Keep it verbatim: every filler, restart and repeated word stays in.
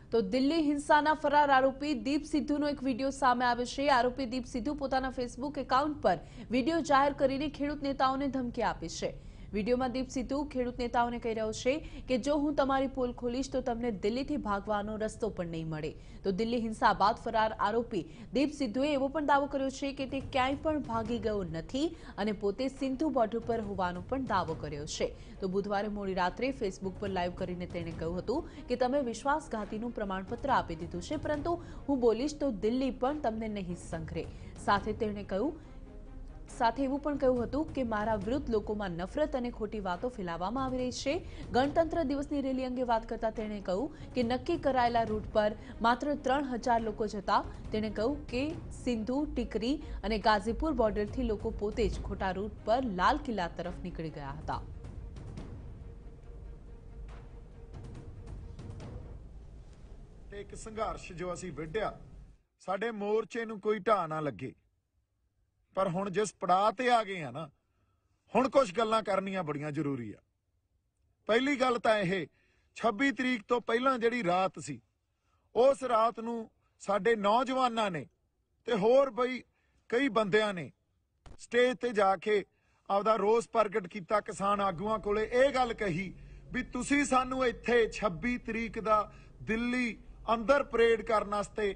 तो दिल्ली हिंसाना फरार आरोपी दीप सिद्धूनो एक वीडियो सामे आव्यो छे। आरोपी दीप सिद्धू पोताना फेसबुक एकाउंट पर वीडियो जाहिर करीने खेडूत नेताओने धमकी आपी छे। वीडियोमां दीप सिद्धू खेडूत नेताओने कही रह्यो छे के जो हूँ तमारी पोल खोलीश तो तमने दिल्हीथी भागवानो रस्तो पण नहीं मळे। तो दिल्ही हिंसा बाद फरार आरोपी दीप सिद्धुए एवो पण दावो कर्यो छे के ते क्यांय पण भागी गयो नथी अने पोते सिंधु बॉर्डर पर होવાનો पण दावो कर्यो छे। तो बुधवारे मोडी रात्रे फेसबुक पर लाइव करीने तेणे कह्युं हतुं के तमे विश्वासघातीनुं प्रमाणपत्र आपी दीधुं छे, परंतु हूँ बोलीश तो दिल्ही पण तमने नहीं संघरे। साथे तेणे कह्युं साथे एवुं पण कह्युं हतुं के मारा विरुद्ध लोकोमां नफरत अने खोटी वातो फैलाववामां आवी रही छे। गणतंत्र दिवसनी रेली अंगे वात करता तेणे कह्युं के नक्की करायेला रूट पर मात्र त्रण हजार लोको जता। तेणे कह्युं के सिंधु, टीकरी अने गाजीपुर बॉर्डरथी लोको पोते ज खोटा रूट पर लाल किल्ला तरफ નીકળી ગયા હતા। एक संघर्ष जो असीं विढ़िया साडे मोर्चे नूं कोई ढाह ना लगे, पर हुण जिस पड़ाਅ ते आ गए हैं ना, हुण कुछ गल्लां करनियां बड़ियां जरूरी आ। पहली गल तां इह छब्बी तरीक तो पहलां जिहड़ी रात सी, उस रात नूं साडे नौजवानां ने ते होर बई कई बंदियां ने स्टेज ते जाके आपदा रोस प्रगट किया। किसान आगूआं कोले इह गल कही भी तुसीं सानूं इत्थे छब्बी तरीक दा दिल्ली अंदर परेड करन वास्ते